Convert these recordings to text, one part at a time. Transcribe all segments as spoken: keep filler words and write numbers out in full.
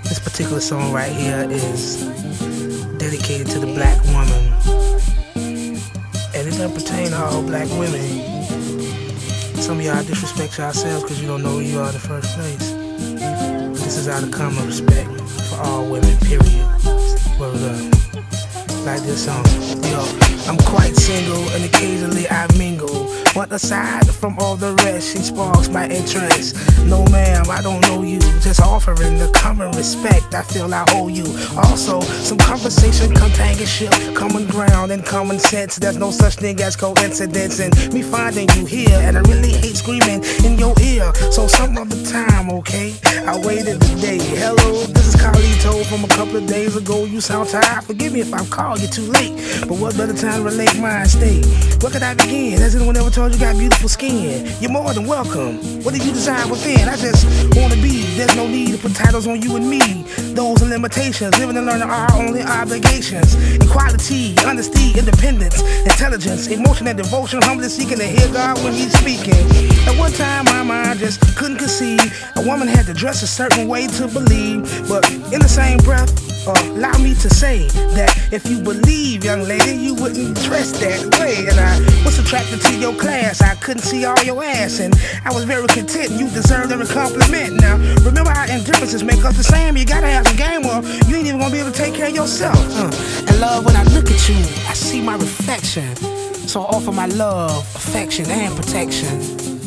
This particular song right here is dedicated to the black woman, and it doesn't pertain to all black women. Some of y'all disrespect yourselves because you don't know who you are in the first place. But this is out of common respect for all women, period. Word up. Like this song. Yo, I'm quite single and occasionally I mingle. But aside from all the rest, she sparks my interest. No ma'am, I don't know you. Just offering the common respect I feel I owe you. Also, some conversation, companionship, common ground and common sense. There's no such thing as coincidence in me finding you here. And I really hate screaming in your ear. So some of the time, okay? I waited today. Hello, this is Carlito from a couple of days ago. You sound tired. Forgive me if I've called you too late. But what better time to relate my state? Where could I begin? Has anyone ever told you you got beautiful skin? You're more than welcome. What do you desire within? I just wanna be. There's no need to put titles on you and me. Those are limitations. Living and learning are our only obligations. Equality, honesty, independence, intelligence, emotion and devotion. Humbly seeking to hear God when He's speaking. At one time my mind just couldn't conceive a woman had to dress a certain way to believe. But in the same breath, uh, allow me to say that if you believe, young lady, you wouldn't dress that way. And I was attracted to your class. I couldn't see all your ass, and I was very content. You deserved every compliment. Now, remember how indifferences make us the same. You gotta have some game, or you ain't even gonna be able to take care of yourself. Uh, and love, when I look at you, I see my reflection. So I offer my love, affection, and protection.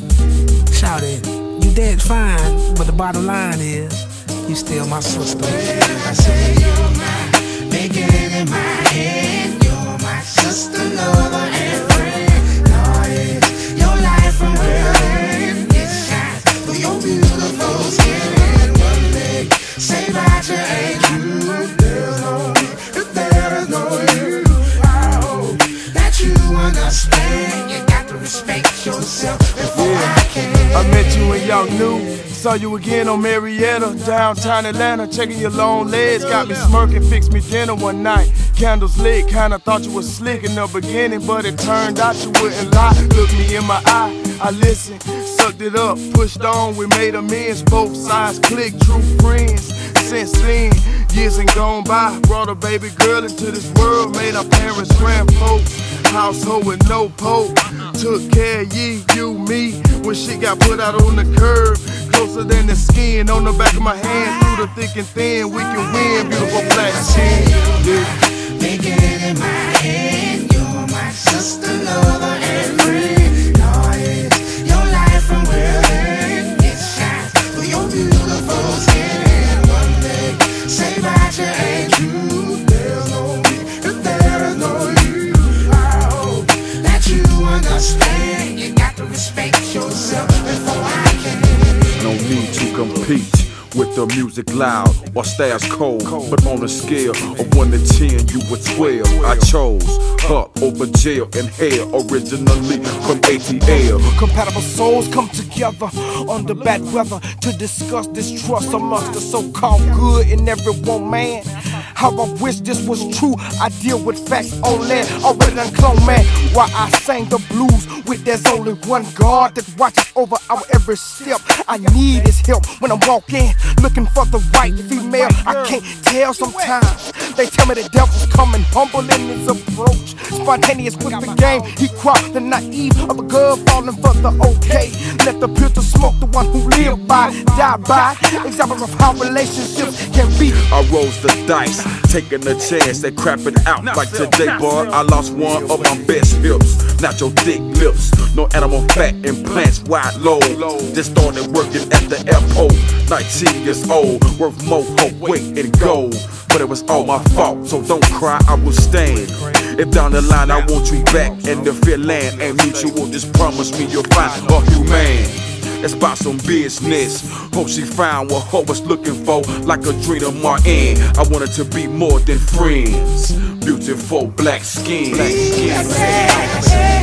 Shout it, you dead fine, but the bottom line is, you still my sister. I say you're my, making it in my head. You're my sister, lover, and friend. Lord, it's your life from within. It shines through your beautiful skin. One leg, say that you ain't true. There's no me, if there is no you. I hope that you understand. You got to respect yourself before yeah. I can. I met you when y'all knew. Saw you again on Marietta, downtown Atlanta, checking your long legs. Got me smirking, fixed me dinner one night. Candles lit, kinda thought you was slick in the beginning, but it turned out you wouldn't lie. Looked me in my eye, I listened, sucked it up, pushed on, we made amends. Both sides click, true friends. Since then, years and gone by, brought a baby girl into this world, made our parents grandfolks. Household with no pope, took care of ye, you, me, when shit got put out on the curb. Closer than the skin on the back of my hand, through the thick and thin, we can win, beautiful black skin. Yeah. Making it in my head, you're my sister, lover, and friend. Lord, it's your life from within. It shines through your beautiful skin. One leg, say that you ain't true. There's no me, if there is no you. I hope that you understand. You got to respect yourself before I can. No need to compete with the music loud or styles cold, but on a scale of one to ten, you were twelve. I chose her over jail and hell, originally from A T L. Compatible souls come together under bad weather to discuss distrust amongst the so-called good in everyone, man. How I wish this was true. I deal with facts only, already done clone, man. Why I sang the blues with there's only one God that watches over our every step. I need his help when I'm walking, looking for the right female. I can't tell sometimes. They tell me the devil's coming, humble in his approach, spontaneous with the game. He crossed the naive of a girl falling for the okay. Let the pistol smoke, the one who live by, die by. Example of how relationships can be. I rolls the dice, taking a chance, they crapping out like today, boy. I lost one of my best hips, not your thick lips. No animal fat implants, wide low. Just started working at the airport, nineteen years old, worth more hope, weight, and gold. But it was all my fault, so don't cry, I will stand. If down the line I want you back, and if your land ain't mutual, just promise me you'll find a human. Let's buy some business. Hope she found what her was looking for, like a dream of Martin. I wanted to be more than friends. Beautiful black skin. Black skin.